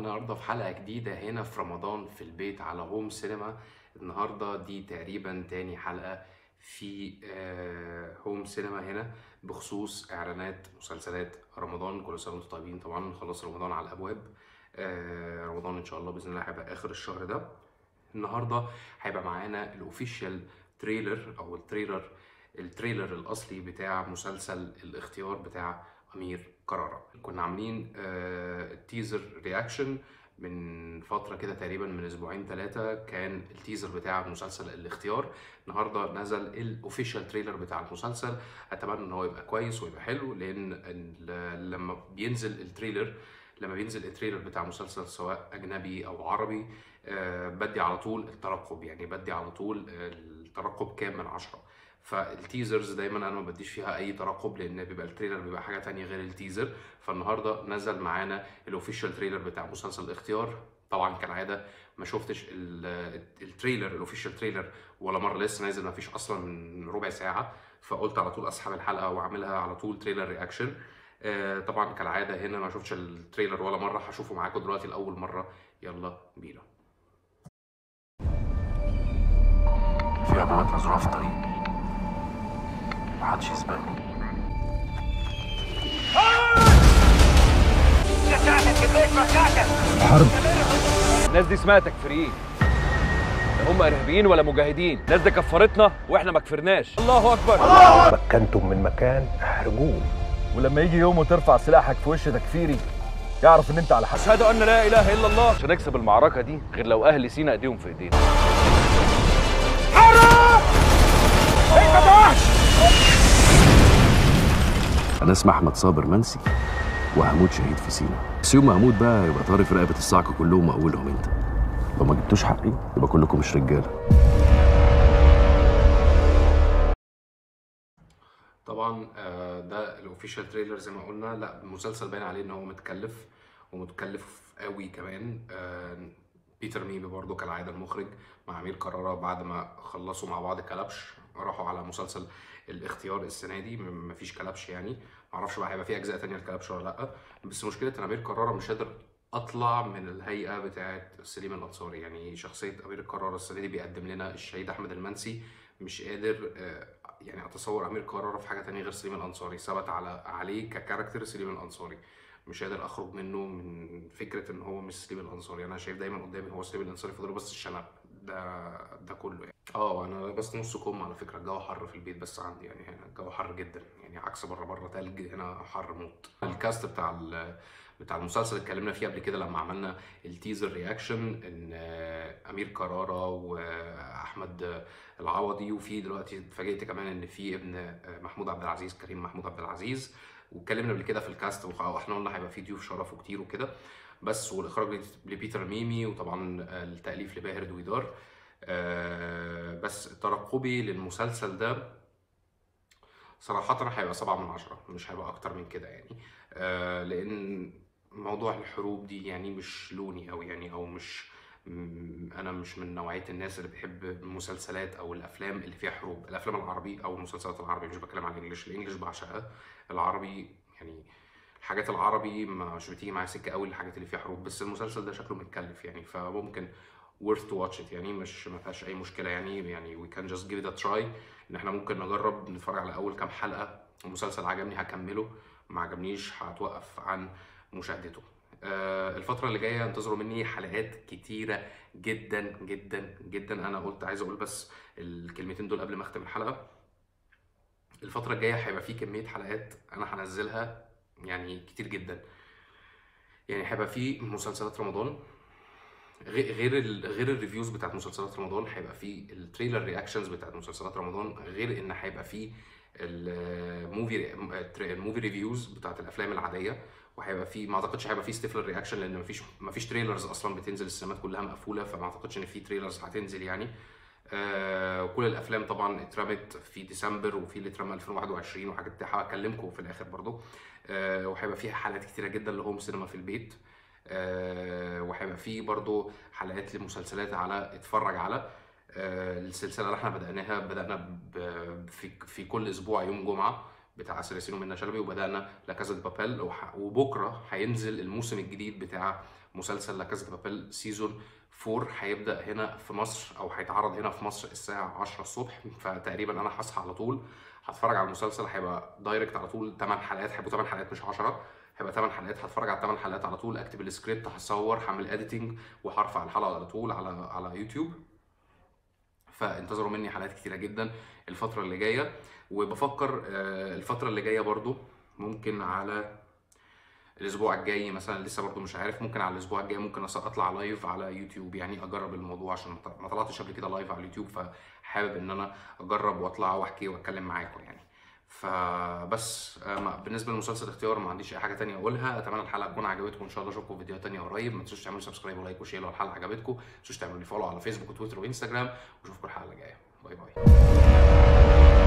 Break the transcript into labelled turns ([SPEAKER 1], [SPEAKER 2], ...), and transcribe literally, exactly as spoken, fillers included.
[SPEAKER 1] النهارده في حلقة جديدة هنا في رمضان في البيت على هوم سينما. النهارده دي تقريبا تاني حلقة في آه، هوم سينما هنا بخصوص إعلانات مسلسلات رمضان. كل سنة وانتم طيبين. طبعا خلاص رمضان على الأبواب. آه، رمضان إن شاء الله بإذن الله هيبقى آخر الشهر ده. النهارده هيبقى معانا الأوفيشال تريلر أو التريلر التريلر الأصلي بتاع مسلسل الاختيار بتاع أمير كرارة. كنا عاملين آه، تيزر رياكشن من فترة كده تقريبا من اسبوعين ثلاثة، كان التيزر بتاع مسلسل الاختيار. النهارده نزل الاوفيشال تريلر بتاع المسلسل. اتمنى ان هو يبقى كويس ويبقى حلو، لان ال- لما بينزل التريلر لما بينزل التريلر بتاع مسلسل سواء اجنبي او عربي، آه، بدي على طول الترقب، يعني بدي على طول الترقب كام من عشرة. فالتيزرز دايما انا ما بديش فيها اي ترقب، لان بيبقى التريلر بيبقى حاجه تانية غير التيزر. فالنهارده نزل معانا الاوفيشال تريلر بتاع مسلسل الاختيار. طبعا كالعاده ما شفتش ال- التريلر الاوفيشال تريلر ولا مره، لسه نازل ما فيش اصلا من ربع ساعه. فقلت على طول اسحب الحلقه واعملها على طول تريلر رياكشن. آه، طبعا كالعاده هنا ما شفتش التريلر ولا مره، هشوفه معاكم دلوقتي لاول مره. يلا بينا.
[SPEAKER 2] في عبوات مزروعة في الطريق، محدش يسبقني.
[SPEAKER 3] الحرب. الناس دي اسمها تكفيريين، لا هم ارهابيين ولا مجاهدين. الناس دي كفرتنا واحنا ما كفرناش. الله اكبر.
[SPEAKER 4] مكنتم من مكان احرجوه،
[SPEAKER 3] ولما يجي يوم وترفع سلاحك في وش تكفيري يعرف ان انت على حق. اشهد ان لا اله الا الله. مش هنكسب المعركه دي غير لو اهل سينا ايديهم في ايدينا.
[SPEAKER 2] أنا اسمي أحمد صابر منسي، وهموت شهيد في سينا. بس يوم ما أموت بقى يبقى طاري في رقبة الصعقة كلهم وأولهم أنت. لو ما جبتوش حقي يبقى كلكم مش رجالة.
[SPEAKER 1] طبعا آه، ده الاوفيشال تريلر زي ما قلنا. لا المسلسل باين عليه ان هو متكلف ومتكلف قوي كمان. آه، بيتر ميمي برضو كالعاده المخرج مع امير كرارة، بعد ما خلصوا مع بعض كلبش راحوا على مسلسل الاختيار السنه دي. م- مفيش كلبش يعني، معرفش بقى هيبقى في اجزاء تانية لكلبش ولا لا. بس مشكله ان امير كرارة مش قادر اطلع من الهيئه بتاعه سليم الانصاري. يعني شخصيه امير كرارة السنه دي بيقدم لنا الشهيد احمد المنسي. مش قادر آه، يعني اتصور امير كرارة في حاجه تانية غير سليم الانصاري. ثبت على عليه ككاركتر سليم الانصاري. مش قادر اخرج منه من فكره ان هو مش سليم الانصاري. انا شايف دايما قدامي هو سليم الانصاري، فاضل بس الشنب ده ده كله يعني. اه انا بس نص كم على فكره. الجو حر في البيت بس عندي، يعني هنا الجو حر جدا، يعني عكس بره. بره تلج، هنا حر موت. الكاست بتاع ال- بتاع المسلسل اللي اتكلمنا فيه قبل كده لما عملنا التيزر رياكشن، ان آه، امير كرارة واحمد العوضي، وفي دلوقتي اتفاجئت كمان ان في ابن محمود عبد العزيز، كريم محمود عبد العزيز. واتكلمنا قبل كده في الكاست واحنا قلنا هيبقى في ضيوف شرف وكتير وكده. بس والاخراج لبيتر ميمي، وطبعا التاليف لباهر دويدار. آه، بس ترقبي للمسلسل ده صراحة هيبقى سبعة من عشرة، مش هيبقى أكتر من كده يعني. آه لأن موضوع الحروب دي يعني مش لوني أوي يعني، أو مش م- أنا مش من نوعية الناس اللي بتحب المسلسلات أو الأفلام اللي فيها حروب. الأفلام العربي أو المسلسلات العربي، مش بتكلم عن الإنجليش. الإنجليش بعشقها. العربي يعني الحاجات العربي مش بتيجي معايا سكة أوي الحاجات اللي فيها حروب. بس المسلسل ده شكله متكلف يعني، فممكن worth to watch it يعني. مش ما فيهاش أي مشكلة يعني يعني we can just give it a try. ان احنا ممكن نجرب نتفرج على اول كام حلقه. المسلسل عجبني هكمله، ما عجبنيش هتوقف عن مشاهدته. آه، الفترة اللي جاية انتظروا مني حلقات كتيرة جدا جدا جدا. انا قلت عايز اقول بس الكلمتين دول قبل ما اختم الحلقة. الفترة الجاية هيبقى في كمية حلقات انا هنزلها يعني كتير جدا. يعني هيبقى في مسلسلات رمضان، غير غير ال- غير الريفيوز بتاعت مسلسلات رمضان. هيبقى فيه التريلر رياكشنز بتاعت مسلسلات رمضان، غير ان هيبقى فيه الموفي الموفي ريفيوز بتاعت الافلام العاديه. وهيبقى فيه، ما اعتقدش هيبقى فيه ستيفلر رياكشن، لان مفيش مفيش تريلرز اصلا بتنزل. السينمات كلها مقفوله، فما اعتقدش ان في تريلرز هتنزل يعني. آه كل الافلام طبعا اترمت في ديسمبر، وفي اللي اترمى ألفين وواحد وعشرين وحاجات دي هكلمكم في الاخر برضو. آه وهيبقى فيها حلقات كتيره جدا لهوم سينما في البيت. آه وهيبقى فيه برضو حلقات لمسلسلات على اتفرج على. آه السلسله اللي احنا بدأناها بدأنا ب- في في كل اسبوع يوم جمعه بتاع آسر ياسين ومنى شلبي، وبدأنا لا كازا دي بابيل. وح- وبكره هينزل الموسم الجديد بتاع مسلسل لا كاسا دي بابيل سيزون فور هيبدا هنا في مصر، او هيتعرض هنا في مصر الساعه عشرة الصبح. فتقريبا انا هصحى على طول هتفرج على المسلسل، هيبقى دايركت على طول ثمانية حلقات، هيبقوا ثمانية حلقات مش عشرة، هيبقى ثمانية حلقات. هتفرج على ثمانية حلقات على طول، اكتب السكريبت، هصور، هعمل اديتنج، وهرفع الحلقه على طول على على يوتيوب. فانتظروا مني حلقات كتيره جدا الفتره اللي جايه. وبفكر الفتره اللي جايه برضو ممكن على الاسبوع الجاي مثلا، لسه برضو مش عارف، ممكن على الاسبوع الجاي ممكن اطلع لايف على يوتيوب، يعني اجرب الموضوع عشان ما طلعتش قبل كده لايف على اليوتيوب، فحابب ان انا اجرب واطلع واحكي واتكلم معاكم يعني. فبس بالنسبه لمسلسل اختيار ما عنديش اي حاجه تانية اقولها. اتمنى الحلقه تكون عجبتكم، ان شاء الله اشوفكم في فيديوهات تانية قريب. ما تنسوش تعملوا سبسكرايب ولايك وشير لو الحلقه عجبتكم، ما تنسوش تعملوا لي فولو على فيسبوك وتويتر وانستجرام، واشوفكم الحلقه الجايه. باي باي.